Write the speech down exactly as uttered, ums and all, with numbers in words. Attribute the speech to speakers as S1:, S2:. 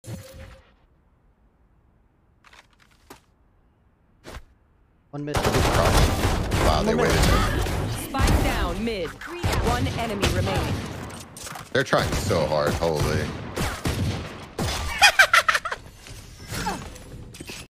S1: One mid.
S2: Wow, they waited.
S3: Spike down mid. One enemy remaining.
S2: They're trying so hard. Holy.